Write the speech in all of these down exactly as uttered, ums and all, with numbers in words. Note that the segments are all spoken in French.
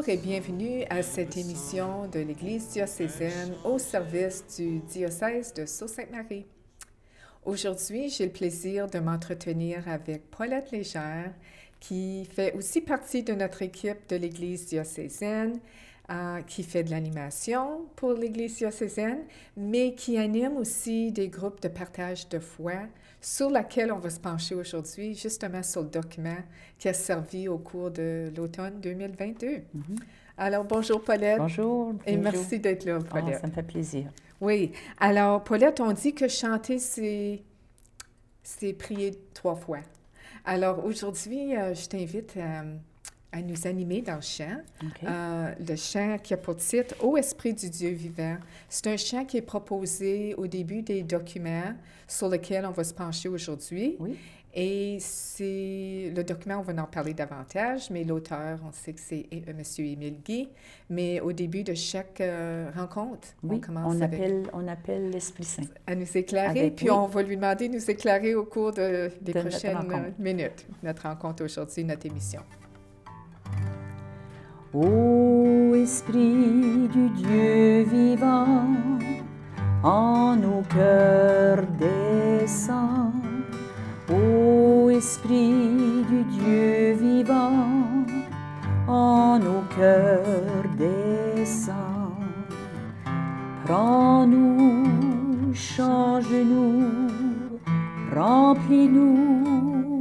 Bonjour et bienvenue à cette émission de l'Église diocésaine au service du diocèse de Sault-Sainte-Marie. Aujourd'hui, j'ai le plaisir de m'entretenir avec Paulette Légère, qui fait aussi partie de notre équipe de l'Église diocésaine, euh, qui fait de l'animation pour l'Église diocésaine, mais qui anime aussi des groupes de partage de foi sur laquelle on va se pencher aujourd'hui, justement sur le document qui a servi au cours de l'automne deux mille vingt-deux. Mm-hmm. Alors, bonjour Paulette. Bonjour. Et merci d'être là, Paulette. Oh, ça me fait plaisir. Oui. Alors, Paulette, on dit que chanter, c'est, c'est prier trois fois. Alors, aujourd'hui, euh, je t'invite à, à nous animer dans le chant. Okay. Euh, le chant qui a pour titre « Ô Esprit du Dieu vivant ». C'est un chant qui est proposé au début des documents sur lesquels on va se pencher aujourd'hui. Oui. Et c'est le document, on va en parler davantage, mais l'auteur, on sait que c'est euh, M. Émile Guy. Mais au début de chaque euh, rencontre, oui, on commence on avec... appelle, on appelle l'Esprit Saint. À nous éclairer, avec, puis oui. on va lui demander de nous éclairer au cours de, des de prochaines notre minutes. Notre rencontre aujourd'hui, notre émission. Ô Esprit du Dieu vivant, en nos cœurs descend. Ô Esprit du Dieu vivant, en nos cœurs descend. Prends-nous, change-nous, remplis-nous,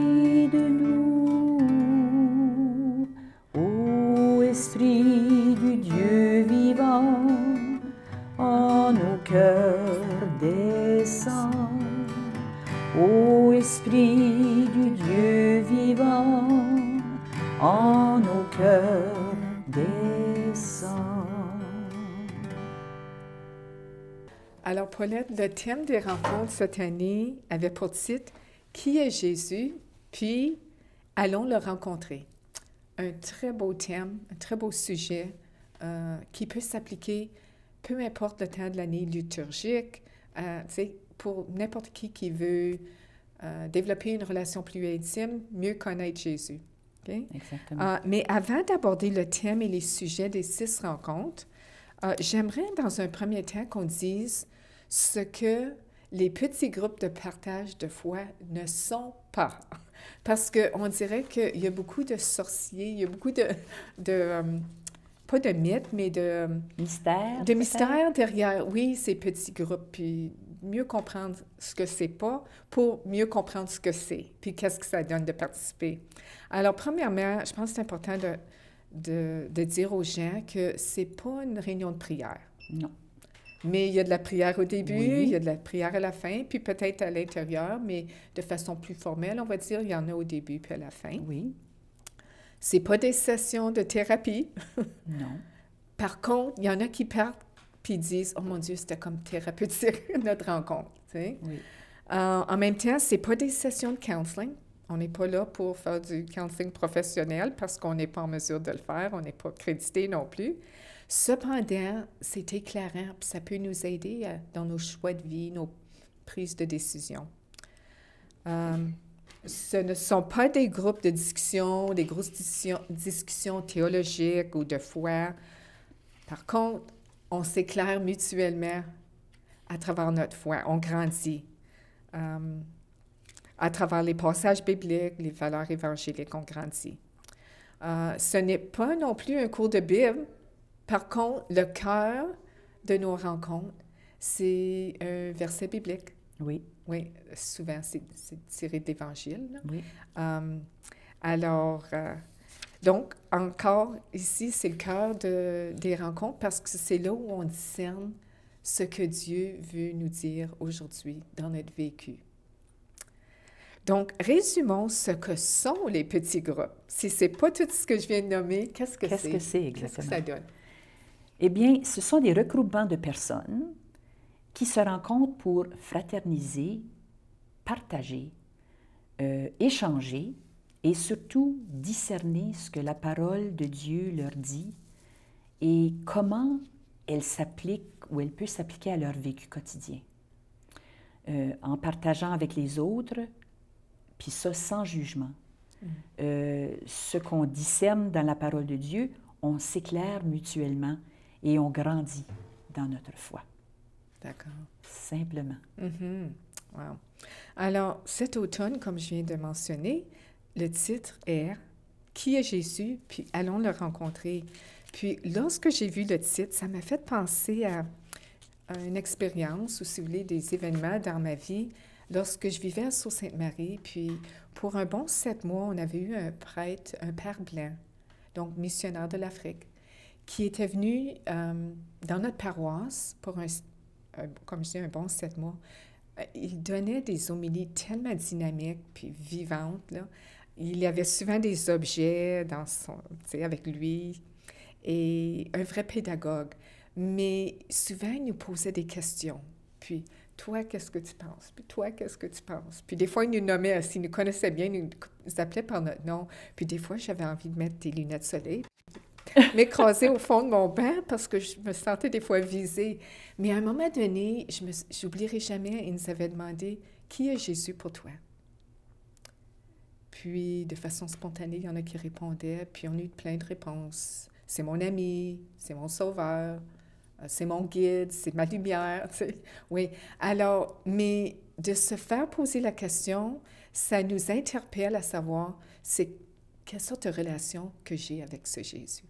guide-nous. Ô Esprit du Dieu vivant, en nos cœurs descend. Ô Esprit du Dieu vivant, en nos cœurs descend. Alors, Paulette, le thème des rencontres cette année avait pour titre « Qui est Jésus? » puis « Allons le rencontrer ». Un très beau thème, un très beau sujet euh, qui peut s'appliquer peu importe le temps de l'année liturgique, euh, tu sais, pour n'importe qui qui veut euh, développer une relation plus intime, mieux connaître Jésus. Okay? Exactement. Euh, mais avant d'aborder le thème et les sujets des six rencontres, euh, j'aimerais dans un premier temps qu'on dise ce que les petits groupes de partage de foi ne sont pas. Parce qu'on dirait qu'il y a beaucoup de sorciers, il y a beaucoup de... de um, pas de mythes, mais de... Mystères. De mystères derrière, oui, ces petits groupes, puis mieux comprendre ce que c'est pas pour mieux comprendre ce que c'est, puis qu'est-ce que ça donne de participer. Alors, premièrement, je pense que c'est important de, de, de dire aux gens que c'est pas une réunion de prière. Non. Mais il y a de la prière au début, oui. il y a de la prière à la fin, puis peut-être à l'intérieur, mais de façon plus formelle, on va dire, il y en a au début puis à la fin. Oui. C'est pas des sessions de thérapie. Non. Par contre, il y en a qui partent puis disent « Oh mon Dieu, c'était comme thérapeutique, notre rencontre. » tu sais. Oui. Euh, en même temps, c'est pas des sessions de counseling. On n'est pas là pour faire du counseling professionnel parce qu'on n'est pas en mesure de le faire, on n'est pas crédité non plus. Cependant, c'est éclairant, puis ça peut nous aider à, dans nos choix de vie, nos prises de décision. Euh, ce ne sont pas des groupes de discussion, des grosses discussions, discussions théologiques ou de foi. Par contre, on s'éclaire mutuellement à travers notre foi, on grandit. Euh, à travers les passages bibliques, les valeurs évangéliques, on grandit. Euh, ce n'est pas non plus un cours de Bible. Par contre, le cœur de nos rencontres, c'est un verset biblique. Oui. Oui, souvent, c'est, c'est tiré de l'Évangile. Là. Oui. Um, alors, euh, donc, encore ici, c'est le cœur de, des rencontres parce que c'est là où on discerne ce que Dieu veut nous dire aujourd'hui dans notre vécu. Donc, résumons ce que sont les petits groupes. Si ce n'est pas tout ce que je viens de nommer, qu'est-ce que qu'est-ce c'est? Qu'est-ce que c'est exactement? Qu'est-ce que ça donne? Eh bien, ce sont des regroupements de personnes qui se rencontrent pour fraterniser, partager, euh, échanger et surtout discerner ce que la parole de Dieu leur dit et comment elle s'applique ou elle peut s'appliquer à leur vécu quotidien. Euh, en partageant avec les autres, puis ça sans jugement. Mm. Euh, ce qu'on discerne dans la parole de Dieu, on s'éclaire mutuellement et on grandit dans notre foi. D'accord. Simplement. Mm-hmm. Wow. Alors, cet automne, comme je viens de mentionner, le titre est « Qui est Jésus? » Puis « Allons le rencontrer. » Puis, lorsque j'ai vu le titre, ça m'a fait penser à, à une expérience, ou si vous voulez, des événements dans ma vie, lorsque je vivais à Sault-Sainte-Marie. Puis, pour un bon sept mois, on avait eu un prêtre, un père blanc, donc missionnaire de l'Afrique, qui était venu euh, dans notre paroisse pour un, un, comme je dis, un bon sept mois. Il donnait des homélies tellement dynamiques puis vivantes, là. Il y avait souvent des objets dans son, tu sais, avec lui, et un vrai pédagogue. Mais souvent, il nous posait des questions. Puis, toi, qu'est-ce que tu penses? Puis, toi, qu'est-ce que tu penses? Puis, des fois, il nous nommait, s'il nous connaissait bien, il nous appelait par notre nom. Puis, des fois, j'avais envie de mettre des lunettes de soleil, m'écraser au fond de mon banc parce que je me sentais des fois visée. Mais à un moment donné, je n'oublierai jamais, il nous avait demandé « Qui est Jésus pour toi? » Puis, de façon spontanée, il y en a qui répondaient, puis on a eu plein de réponses. « C'est mon ami, c'est mon sauveur, c'est mon guide, c'est ma lumière. » Tu sais. Oui, alors, mais de se faire poser la question, ça nous interpelle à savoir c'est quelle sorte de relation que j'ai avec ce Jésus.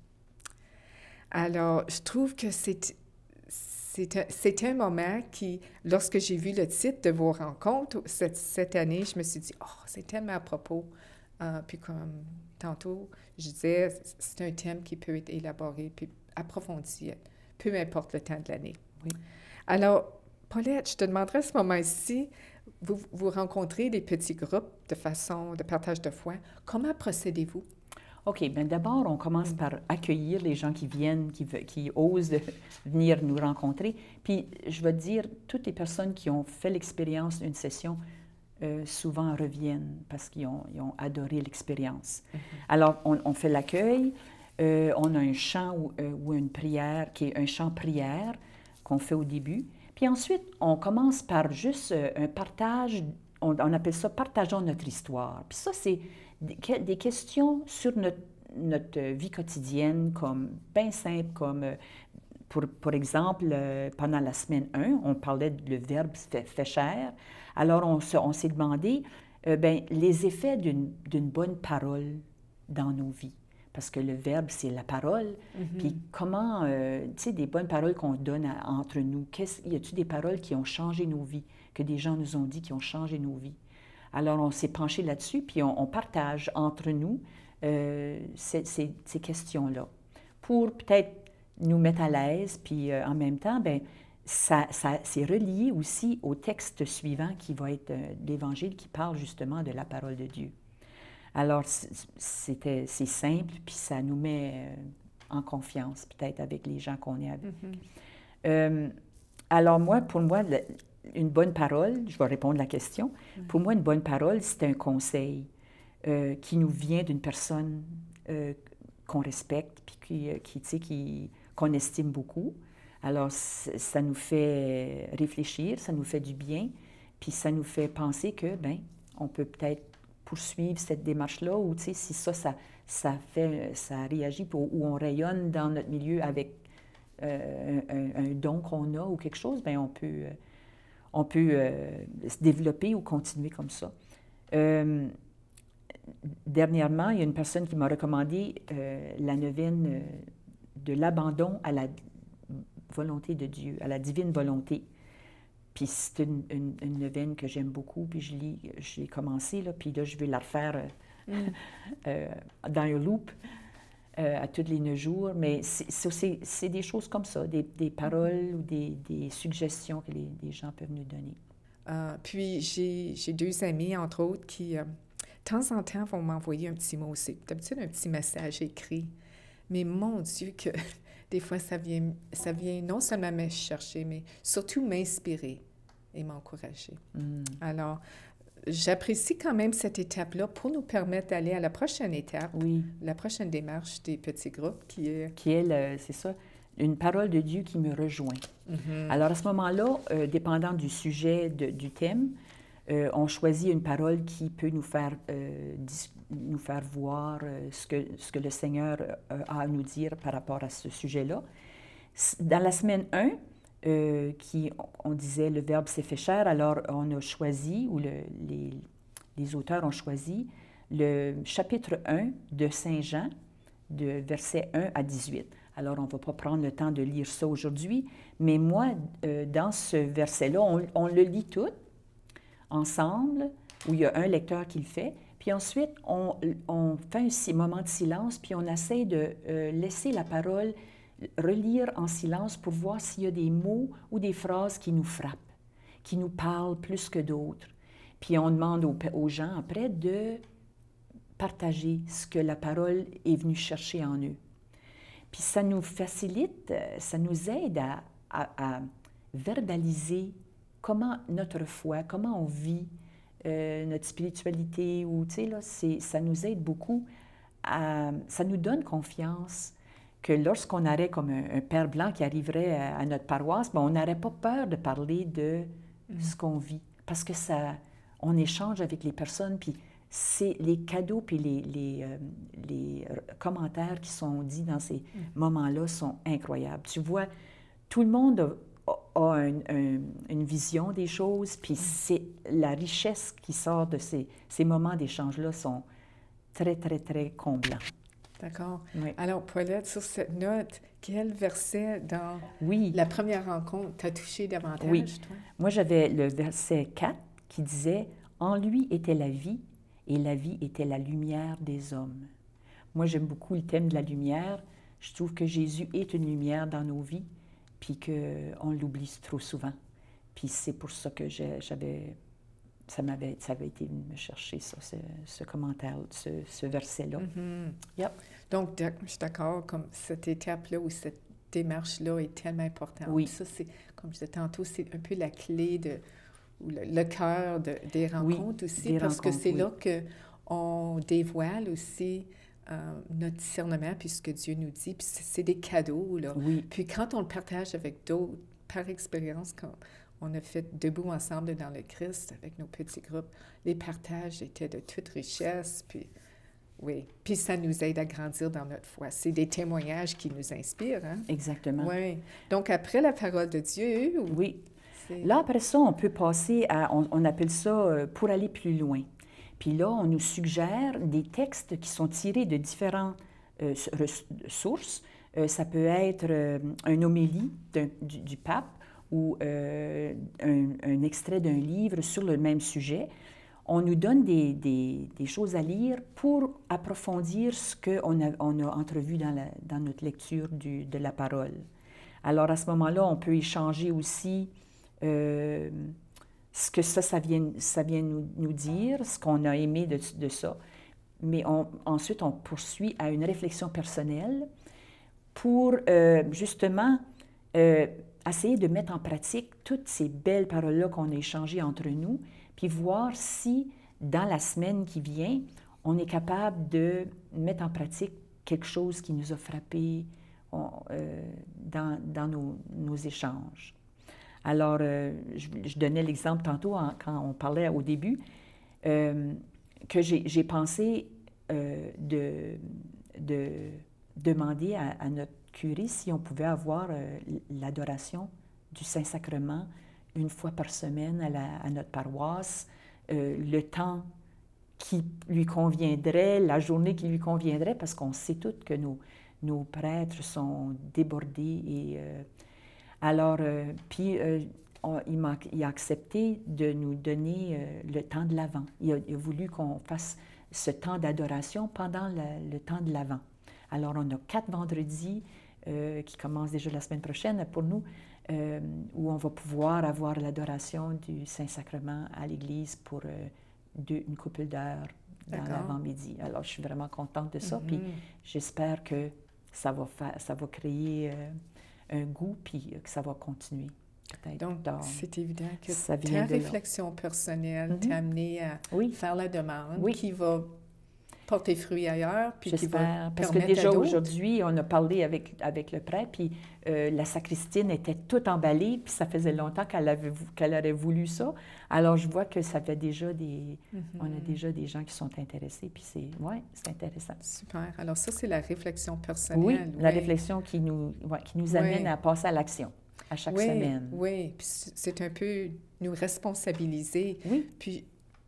Alors, je trouve que c'est, c'est, c'est un moment qui, lorsque j'ai vu le titre de vos rencontres cette, cette année, je me suis dit, oh, c'est tellement à propos. Euh, puis comme tantôt, je disais, c'est un thème qui peut être élaboré puis approfondi, peu importe le temps de l'année. Oui. Alors, Paulette, je te demanderais à ce moment-ci, vous, vous rencontrez des petits groupes de façon de partage de foi. Comment procédez-vous? OK, bien d'abord, on commence par accueillir les gens qui viennent, qui, qui osent venir nous rencontrer. Puis, je vais te dire, toutes les personnes qui ont fait l'expérience d'une session, euh, souvent reviennent parce qu'ils ont, ils ont adoré l'expérience. Mm-hmm. Alors, on, on fait l'accueil, euh, on a un chant ou, euh, ou une prière, qui est un chant prière qu'on fait au début. Puis ensuite, on commence par juste euh, un partage, on, on appelle ça « partageons notre histoire ». Puis ça, c'est des questions sur notre, notre vie quotidienne, comme bien simple, comme, pour, pour exemple, pendant la semaine un, on parlait de le verbe fait, fait chair. Alors, on, se, on s'est demandé euh, bien, les effets d'une, d'une bonne parole dans nos vies. Parce que le verbe, c'est la parole. Mm-hmm. Puis comment, euh, tu sais, des bonnes paroles qu'on donne à, entre nous, y a-t-il des paroles qui ont changé nos vies, que des gens nous ont dit qui ont changé nos vies? Alors, on s'est penché là-dessus, puis on, on partage entre nous euh, ces, ces, ces questions-là pour peut-être nous mettre à l'aise, puis euh, en même temps, bien, ça, ça, c'est relié aussi au texte suivant qui va être euh, l'Évangile qui parle justement de la parole de Dieu. Alors, c'était, c'est simple, puis ça nous met euh, en confiance, peut-être, avec les gens qu'on est avec. Mm-hmm. Euh, alors, moi, pour moi, le, une bonne parole, je vais répondre à la question. Mm-hmm. Pour moi, une bonne parole, c'est un conseil euh, qui nous vient d'une personne euh, qu'on respecte, puis qui, qui, tu sais, qui, qu'on estime beaucoup. Alors, ça nous fait réfléchir, ça nous fait du bien, puis ça nous fait penser que, bien, on peut peut-être poursuivre cette démarche-là, ou, tu sais, si ça, ça, ça fait, ça réagit, pour, ou on rayonne dans notre milieu avec euh, un, un don qu'on a ou quelque chose, bien, on peut... Euh, on peut euh, se développer ou continuer comme ça. Euh, dernièrement, il y a une personne qui m'a recommandé euh, la neuvaine euh, de l'abandon à la volonté de Dieu, à la divine volonté. Puis c'est une, une, une neuvaine que j'aime beaucoup, puis je lis, j'ai commencé, là, puis là, je vais la refaire euh, mm. euh, dans un loop euh, à tous les neuf jours. Mais c'est, c'est, c'est des choses comme ça, des, des paroles ou des, des suggestions que les, les gens peuvent nous donner. Euh, puis j'ai, j'ai deux amis, entre autres, qui, euh, de temps en temps, vont m'envoyer un petit mot aussi. D'habitude, un petit message écrit. Mais mon Dieu, que des fois, ça vient, ça vient non seulement me chercher, mais surtout m'inspirer et m'encourager. Mm. Alors, j'apprécie quand même cette étape-là pour nous permettre d'aller à la prochaine étape, oui. La prochaine démarche des petits groupes qui est... Qui est, le, c'est ça, une parole de Dieu qui me rejoint. Mm-hmm. Alors, à ce moment-là, euh, dépendant du sujet, de, du thème, euh, on choisit une parole qui peut nous faire euh, dis, nous faire voir euh, ce, que, ce que le Seigneur euh, a à nous dire par rapport à ce sujet-là. Dans la semaine un, euh, qui, on disait le Verbe s'est fait chair, alors on a choisi, ou le, les, les auteurs ont choisi, le chapitre un de Saint Jean, de versets un à dix-huit. Alors, on ne va pas prendre le temps de lire ça aujourd'hui, mais moi, euh, dans ce verset-là, on, on le lit tout ensemble, où il y a un lecteur qui le fait, puis ensuite, on, on fait un moment de silence, puis on essaie de euh, laisser la parole relire en silence pour voir s'il y a des mots ou des phrases qui nous frappent, qui nous parlent plus que d'autres. Puis on demande aux, aux gens après de partager ce que la parole est venue chercher en eux. Puis ça nous facilite, ça nous aide à, à, à verbaliser comment notre foi, comment on vit euh, notre spiritualité, ou tu sais, là, c'est, ça nous aide beaucoup, à, ça nous donne confiance que lorsqu'on aurait comme un, un père blanc qui arriverait à, à notre paroisse, bien, on n'aurait pas peur de parler de mm. ce qu'on vit, parce que ça, on échange avec les personnes, puis c'est les cadeaux puis les, les, euh, les commentaires qui sont dits dans ces mm. moments-là sont incroyables. Tu vois, tout le monde a, a un, un, une vision des choses, puis mm. c'est la richesse qui sort de ces, ces moments d'échange-là sont très, très, très comblants. D'accord. Oui. Alors, Paulette, sur cette note, quel verset dans oui. la première rencontre t'a touché davantage, oui. toi? Moi, j'avais le verset quatre qui disait « En lui était la vie, et la vie était la lumière des hommes. » Moi, j'aime beaucoup le thème de la lumière. Je trouve que Jésus est une lumière dans nos vies, puis qu'on l'oublie trop souvent. Puis c'est pour ça que j'avais... Ça m'avait, ça avait été me chercher, ça, ce, ce commentaire, ce, ce verset-là. Mm-hmm. Yep. Donc, je suis d'accord, comme cette étape-là ou cette démarche-là est tellement importante. Oui. Ça, c'est, comme je disais tantôt, c'est un peu la clé de... ou le, le cœur de, des rencontres oui, aussi, des parce rencontres, que c'est oui. là qu'on dévoile aussi euh, notre discernement, puis ce que Dieu nous dit, puis c'est, c'est des cadeaux, là. Oui. Puis quand on le partage avec d'autres, par expérience, quand on a fait Debout ensemble dans le Christ, avec nos petits groupes, les partages étaient de toute richesse, puis oui, puis ça nous aide à grandir dans notre foi. C'est des témoignages qui nous inspirent, hein? Exactement. Oui. Donc, après la parole de Dieu... Ou... Oui. Là, après ça, on peut passer à, on, on appelle ça euh, pour aller plus loin. Puis là, on nous suggère des textes qui sont tirés de différentes euh, sources. Euh, ça peut être euh, une homélie du, du pape ou euh, un, un extrait d'un livre sur le même sujet. On nous donne des, des, des choses à lire pour approfondir ce qu'on a, on a entrevu dans, la, dans notre lecture du, de la parole. Alors, à ce moment-là, on peut échanger aussi Euh, ce que ça, ça vient, ça vient nous, nous dire, ce qu'on a aimé de, de ça. Mais on, ensuite, on poursuit à une réflexion personnelle pour euh, justement euh, essayer de mettre en pratique toutes ces belles paroles-là qu'on a échangées entre nous, puis voir si, dans la semaine qui vient, on est capable de mettre en pratique quelque chose qui nous a frappé on, euh, dans, dans nos, nos échanges. Alors, euh, je, je donnais l'exemple tantôt en, quand on parlait au début, euh, que j'ai, j'ai pensé euh, de, de demander à, à notre curé si on pouvait avoir euh, l'adoration du Saint-Sacrement une fois par semaine à, la, à notre paroisse, euh, le temps qui lui conviendrait, la journée qui lui conviendrait, parce qu'on sait toutes que nos, nos prêtres sont débordés et... Euh, Alors, euh, puis, euh, on, il, m'a, il a accepté de nous donner euh, le temps de l'Avent. Il a, il a voulu qu'on fasse ce temps d'adoration pendant le, le temps de l'Avent. Alors, on a quatre vendredis euh, qui commencent déjà la semaine prochaine pour nous, euh, où on va pouvoir avoir l'adoration du Saint-Sacrement à l'Église pour euh, deux, une couple d'heures dans l'avant-midi. Alors, je suis vraiment contente de ça, mm-hmm. Puis j'espère que ça va, faire, ça va créer... Euh, un goût, puis que ça va continuer. Donc, dans, c'est évident que ta réflexion personnelle mm-hmm. t'a amené à oui. faire la demande oui. qui va porter fruit ailleurs, puis qui va J'espère. Parce que permettre à déjà d'autres. aujourd'hui, on a parlé avec, avec le prêtre, puis euh, la sacristine était toute emballée, puis ça faisait longtemps qu'elle avait, vou- qu'elle aurait voulu ça. Alors, je vois que ça fait déjà des... Mhm. On a déjà des gens qui sont intéressés, puis c'est... Oui, c'est intéressant. Super. Alors ça, c'est la réflexion Oui, personnelle. la réflexion qui nous, ouais, qui nous amène Oui. à passer à l'action à chaque Oui, semaine. oui. Puis c- c'est un peu nous responsabiliser. Oui, Puis,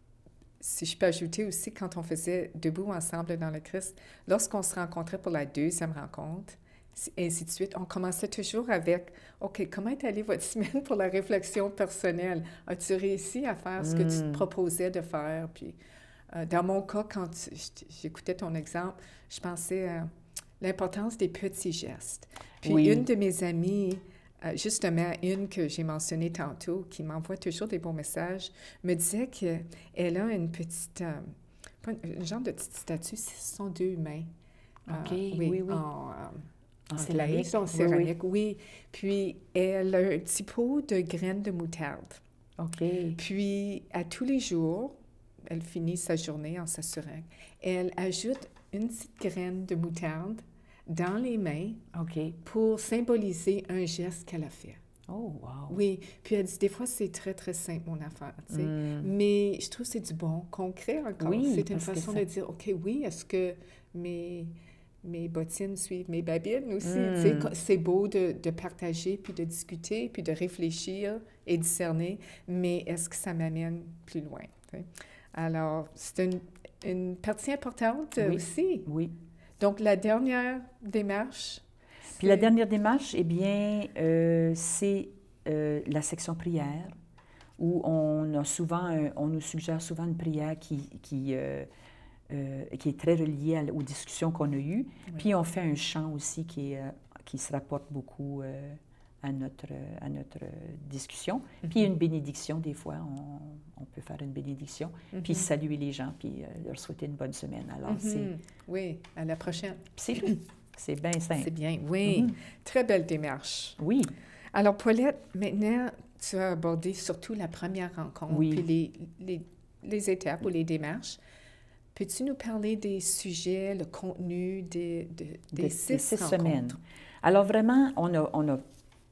si je peux ajouter aussi, quand on faisait Debout ensemble dans le Christ, lorsqu'on se rencontrait pour la deuxième rencontre, c- et ainsi de suite, on commençait toujours avec « OK, comment est allée votre semaine pour la réflexion personnelle? As-tu réussi à faire ce que tu te Mm. proposais de faire? » Puis, euh, dans mon cas, quand tu- j- j'écoutais ton exemple, je pensais à l'importance des petits gestes. Puis, Oui. une de mes amies, euh, justement, une que j'ai mentionnée tantôt, qui m'envoie toujours des bons messages, me disait qu'elle a une petite, euh, pas une, une genre de petite statue, ce sont deux mains. OK, Euh, oui, oui. En, euh, En en céramique, glaise, en oui, céramique, oui. Puis, elle a un petit pot de graines de moutarde. OK. Puis, à tous les jours, elle finit sa journée en s'assurant. Elle ajoute une petite graine de moutarde dans les mains OK. pour symboliser un geste qu'elle a fait. Oh, wow. Oui, puis elle dit, des fois, c'est très, très simple, mon affaire, tu sais. Mm. Mais je trouve que c'est du bon, concret encore. Oui, c'est une parce que façon ça- de dire, OK, oui, est-ce que mes, mes bottines suivent mes babines aussi? Mm. Tu sais, co- c'est beau de, de partager, puis de discuter, puis de réfléchir et discerner, mais est-ce que ça m'amène plus loin? Tu sais? Alors, c'est une, une partie importante Oui. aussi. Oui. Donc, la dernière démarche... Puis la c'est- dernière démarche, eh bien, euh, c'est euh, la section prière, où on a souvent, un- on nous suggère souvent une prière qui, qui, euh, euh, qui est très reliée à- aux discussions qu'on a eues. Oui. Puis on fait un chant aussi qui, est, euh, qui se rapporte beaucoup euh, à notre, euh, à notre euh, discussion. Puis Mhm. une bénédiction, des fois, on, on peut faire une bénédiction, puis Mhm. saluer les gens, puis euh, leur souhaiter une bonne semaine. Alors, c'est, Mhm. Oui, à la prochaine. c'est tout. C'est bien simple. C'est bien, oui. Mhm. Très belle démarche. Oui. Alors, Paulette, maintenant, tu as abordé surtout la première rencontre, Oui. puis les, les, les étapes ou les démarches. Peux-tu nous parler des sujets, le contenu des, de- des de- six, des six rencontres? semaines. Alors vraiment, on, a, on, a,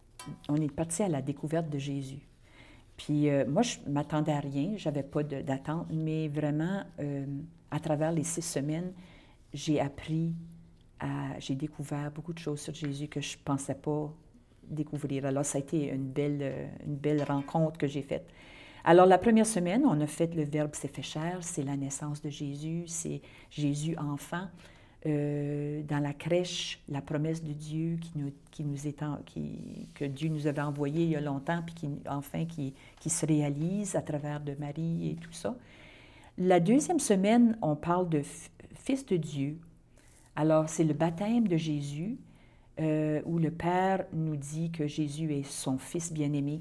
on est parti à la découverte de Jésus. Puis euh, moi, je m'attendais à rien, j'avais pas de- d'attente, mais vraiment, euh, à travers les six semaines, j'ai appris, à, j'ai découvert beaucoup de choses sur Jésus que je pensais pas découvrir. Alors ça a été une belle, euh, une belle rencontre que j'ai faite. Alors, la première semaine, on a fait le Verbe s'est fait chair, c'est la naissance de Jésus, c'est Jésus enfant. Euh, dans la crèche, la promesse de Dieu qui nous, qui nous est en- qui, que Dieu nous avait envoyé il y a longtemps, puis qui, enfin qui, qui se réalise à travers de Marie et tout ça. La deuxième semaine, on parle de f- Fils de Dieu. Alors, c'est le baptême de Jésus, euh, où le Père nous dit que Jésus est son Fils bien-aimé.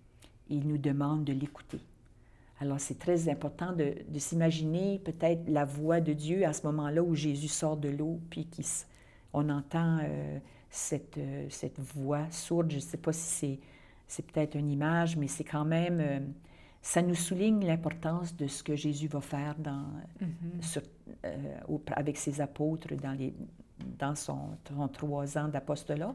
Il nous demande de l'écouter. Alors, c'est très important de, de s'imaginer peut-être la voix de Dieu à ce moment-là où Jésus sort de l'eau, puis qu'on entend euh, cette, euh, cette voix sourde. Je ne sais pas si c'est, c'est peut-être une image, mais c'est quand même... euh, ça nous souligne l'importance de ce que Jésus va faire dans, Mhm. sur, euh, au- avec ses apôtres dans, les, dans son, son trois ans d'apostolat.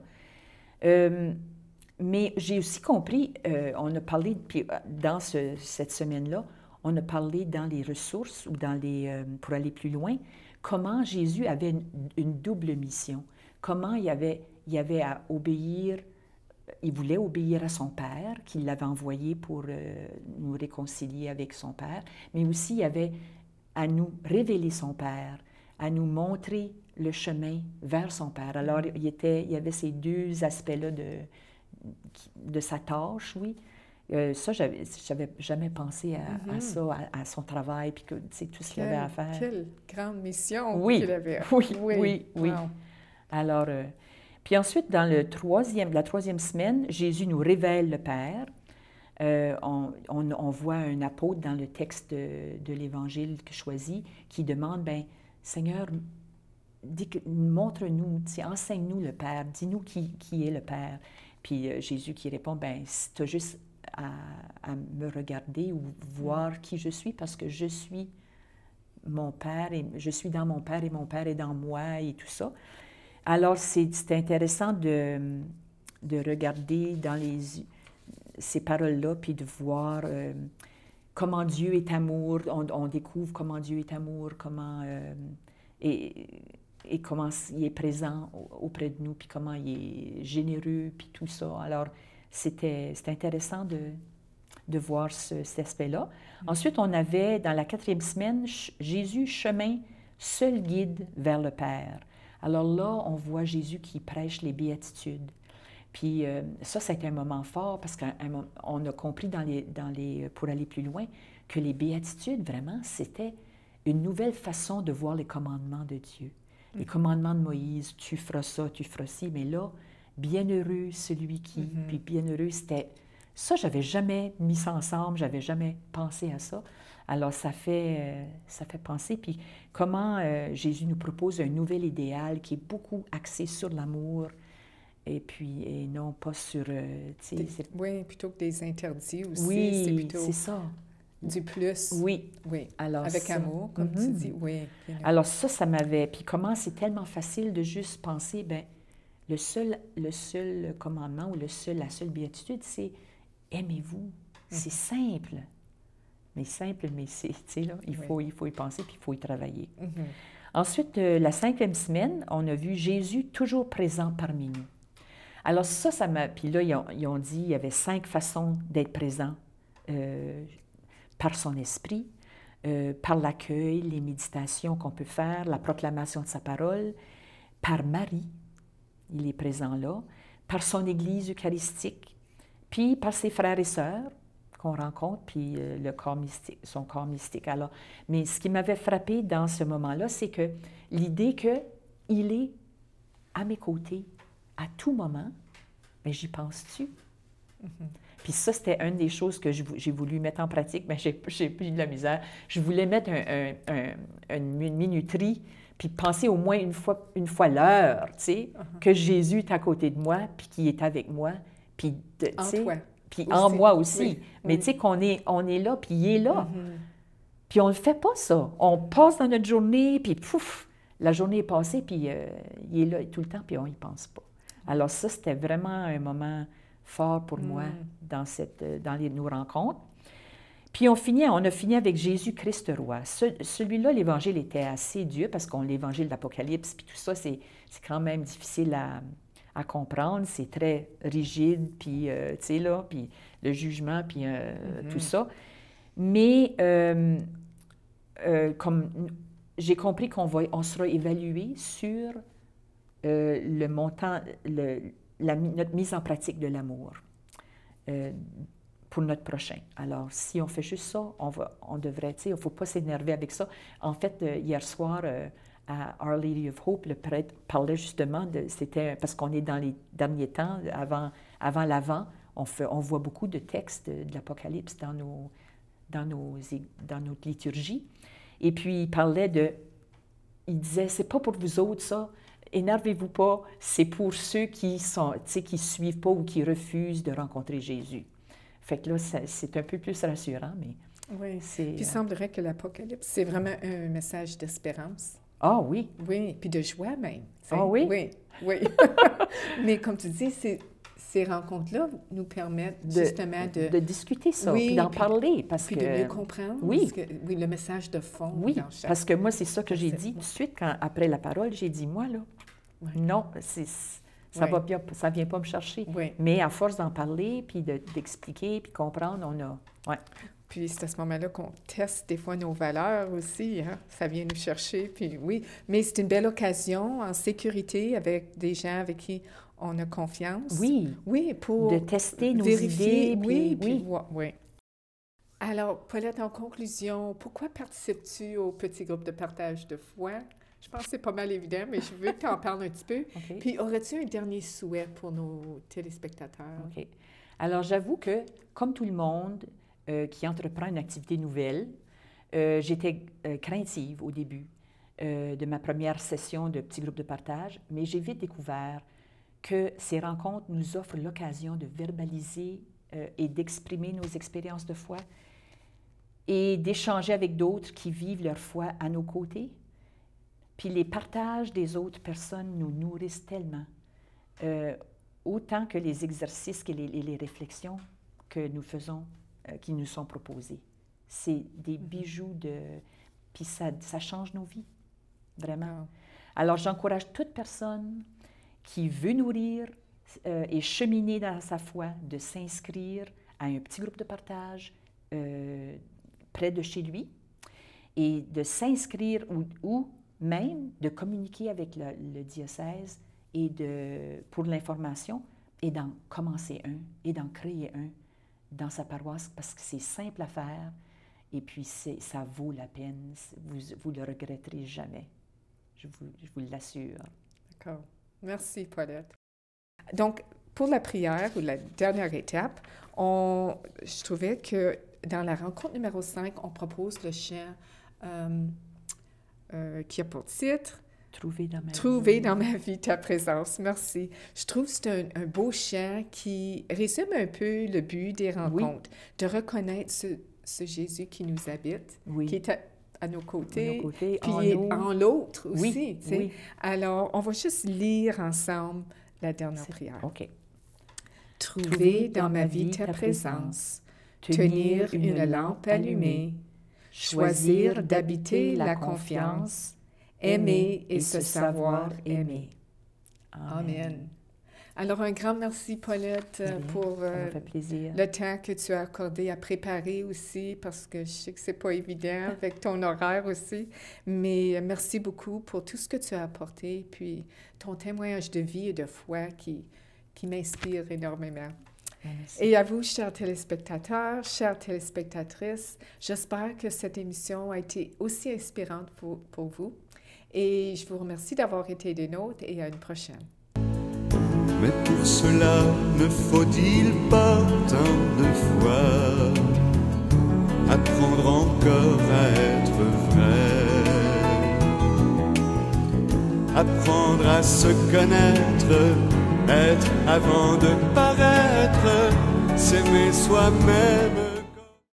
Euh, mais j'ai aussi compris, euh, on a parlé, puis euh, dans ce- cette semaine-là, on a parlé dans les ressources ou dans les, euh, pour aller plus loin, comment Jésus avait une, une double mission, comment il avait, il avait à obéir, il voulait obéir à son Père, qui l'avait envoyé pour euh, nous réconcilier avec son Père, mais aussi il avait à nous révéler son Père, à nous montrer le chemin vers son Père. Alors, il, était, il y avait ces deux aspects-là de, de sa tâche, oui. Euh, ça, j'avais, j'avais jamais pensé à, à Mhm. ça, à, à son travail, puis que, tu sais, tout ce qu'il avait à faire. Quelle grande mission Oui, qu'il avait. oui, oui, oui. Wow. Alors, euh, puis ensuite, dans le troisième, la troisième semaine, Jésus nous révèle le Père. Euh, on, on, on voit un apôtre dans le texte de, de l'Évangile que je choisis qui demande, bien, Seigneur, dis que- montre-nous, tu sais, enseigne-nous le Père, dis-nous qui, qui est le Père. Puis euh, Jésus qui répond, bien, tu as juste à, à me regarder ou voir qui je suis parce que je suis mon Père, et, je suis dans mon Père et mon Père est dans moi et tout ça. Alors, c'est intéressant de, de regarder dans les, ces paroles-là, puis de voir euh, comment Dieu est amour. On, on découvre comment Dieu est amour, comment... Euh, et, et comment il est présent auprès de nous, puis comment il est généreux, puis tout ça. Alors, c'était intéressant de, de voir ce, cet aspect-là. Mm-hmm. Ensuite, on avait, dans la quatrième semaine, Jésus, chemin, seul guide vers le Père. Alors là, on voit Jésus qui prêche les béatitudes. Puis euh, ça, ça a été un moment fort, parce qu'on a compris, dans les, dans les, pour aller plus loin, que les béatitudes, vraiment, c'était une nouvelle façon de voir les commandements de Dieu. Les commandements de Moïse, tu feras ça, tu feras ci, mais là, bienheureux celui qui, mm-hmm. puis bienheureux, c'était... Ça, j'avais jamais mis ça ensemble, j'avais jamais pensé à ça. Alors, ça fait, euh, ça fait penser, puis comment euh, Jésus nous propose un nouvel idéal qui est beaucoup axé sur l'amour, et puis, et non pas sur... Euh, oui, plutôt que des interdits aussi, oui, c'est plutôt... c'est ça. Du plus. Oui. Oui. Alors, avec ça, amour, comme mm-hmm. tu dis. Oui. Alors ça, ça m'avait... Puis comment c'est tellement facile de juste penser, bien, le seul, le seul commandement ou le seul, la seule béatitude, c'est aimez-vous. Mm-hmm. C'est simple. Mais simple, mais c'est, tu sais, là, il faut, oui. il faut y penser puis il faut y travailler. Mm-hmm. Ensuite, euh, la cinquième semaine, on a vu Jésus toujours présent parmi nous. Alors ça, ça m'a... Puis là, ils ont, ils ont dit, il y avait cinq façons d'être présent. Euh, par son esprit, euh, par l'accueil, les méditations qu'on peut faire, la proclamation de sa parole, par Marie, il est présent là, par son Église eucharistique, puis par ses frères et sœurs qu'on rencontre, puis euh, le corps mystique, son corps mystique. Alors, mais ce qui m'avait frappé dans ce moment-là, c'est que l'idée qu'il est à mes côtés à tout moment, mais j'y pense-tu? Mm-hmm. Puis ça, c'était une des choses que j'ai voulu mettre en pratique, mais j'ai pris de la misère. Je voulais mettre un, un, un, une minuterie, puis penser au moins une fois, une fois l'heure, tu sais, uh-huh. que Jésus est à côté de moi, puis qu'il est avec moi, puis, tu sais, puis en moi aussi. Oui. Mais oui. tu sais, qu'on est, on est là, puis il est là. Mm-hmm. Puis on ne le fait pas, ça. On passe dans notre journée, puis pouf, la journée est passée, puis euh, il est là tout le temps, puis on n'y pense pas. Alors ça, c'était vraiment un moment... fort pour mm. moi dans, cette, dans les, nos rencontres. Puis on, finit, on a fini avec Jésus-Christ roi. Ce, Celui-là, l'Évangile était assez dur parce qu'on l'Évangile d'Apocalypse, puis tout ça, c'est quand même difficile à, à comprendre. C'est très rigide, puis, euh, tu sais, là, puis le jugement, puis euh, mm-hmm. tout ça. Mais euh, euh, comme j'ai compris qu'on va, on sera évalué sur euh, le montant... Le, La, notre mise en pratique de l'amour euh, pour notre prochain. Alors, si on fait juste ça, on, va, on devrait, tu sais, il ne faut pas s'énerver avec ça. En fait, euh, hier soir, euh, à Our Lady of Hope, le prêtre parlait justement de, c'était parce qu'on est dans les derniers temps, avant, avant l'Avent, on, fait, on voit beaucoup de textes de, de l'Apocalypse dans, nos, dans, nos, dans notre liturgie. Et puis, il parlait de, il disait, c'est pas pour vous autres, ça. Énervez-vous pas, c'est pour ceux qui sont, tu sais, qui suivent pas ou qui refusent de rencontrer Jésus. Fait que là, c'est un peu plus rassurant, mais oui. c'est... Puis il euh... semblerait que l'Apocalypse, c'est vraiment un message d'espérance. Ah oui. Oui, puis de joie même. Ah oui? Oui, oui. Mais comme tu dis, c'est... Ces rencontres-là nous permettent de, justement de... De discuter ça, oui, puis d'en parler, parce puis que... de mieux comprendre. Oui. Que, oui, le message de fond. Oui, dans chaque... parce que moi, c'est ça que j'ai dit tout de suite, quand, après la parole, j'ai dit, moi, là, oui. non, c'est, ça ne oui. vient pas me chercher. Oui. Mais à force d'en parler, puis d'expliquer, de, puis comprendre, on a... Ouais. Puis c'est à ce moment-là qu'on teste des fois nos valeurs aussi, hein? Ça vient nous chercher, puis oui. Mais c'est une belle occasion, en sécurité, avec des gens avec qui on a confiance. Oui, oui, pour de tester nos vérifier, idées. Oui, puis, puis, oui. oui. Alors, Paulette, en conclusion, pourquoi participes-tu au petit groupe de partage de foi? Je pense que c'est pas mal évident, mais je veux que tu en parles un petit peu. Okay. Puis, aurais-tu un dernier souhait pour nos téléspectateurs? OK. Alors, j'avoue que, comme tout le monde euh, qui entreprend une activité nouvelle, euh, j'étais euh, craintive au début euh, de ma première session de petit groupe de partage, mais j'ai vite découvert que ces rencontres nous offrent l'occasion de verbaliser euh, et d'exprimer nos expériences de foi. et d'échanger avec d'autres qui vivent leur foi à nos côtés. Puis les partages des autres personnes nous nourrissent tellement, euh, autant que les exercices et les, et les réflexions que nous faisons, euh, qui nous sont proposés. C'est des bijoux de... Puis ça, ça change nos vies, vraiment. Alors, j'encourage toute personne qui veut nourrir euh, et cheminer dans sa foi de s'inscrire à un petit groupe de partage euh, près de chez lui et de s'inscrire ou, ou même de communiquer avec le, le diocèse et de, pour l'information et d'en commencer un et d'en créer un dans sa paroisse parce que c'est simple à faire et puis ça vaut la peine. Vous ne le regretterez jamais. Je vous, je vous l'assure. D'accord. Merci, Paulette. Donc, pour la prière, ou la dernière étape, on, je trouvais que dans la rencontre numéro cinq, on propose le chant euh, euh, qui a pour titre « Trouver dans ma Trouver vie. dans ma vie ta présence ». Merci. Je trouve que c'est un, un beau chant qui résume un peu le but des rencontres, oui. de reconnaître ce, ce Jésus qui nous habite, oui. qui est à, à nos côtés, à nos côtés puis en, en l'autre aussi. Oui, oui. Alors, on va juste lire ensemble la dernière prière. OK. Trouver, Trouver dans, dans ma vie ta présence, tenir une, une lampe allumée, choisir d'habiter la confiance, aimer et se savoir aimer. Amen. Amen. Alors, un grand merci, Paulette, bien, pour euh, ça me fait plaisir. le temps que tu as accordé à préparer aussi, parce que je sais que c'est pas évident avec ton horaire aussi. Mais merci beaucoup pour tout ce que tu as apporté, puis ton témoignage de vie et de foi qui, qui m'inspire énormément. Merci. Et à vous, chers téléspectateurs, chères téléspectatrices, j'espère que cette émission a été aussi inspirante pour, pour vous. Et je vous remercie d'avoir été des nôtres et à une prochaine. Mais pour cela, ne faut-il pas tant de fois apprendre encore à être vrai, apprendre à se connaître, être avant de paraître, s'aimer soi-même.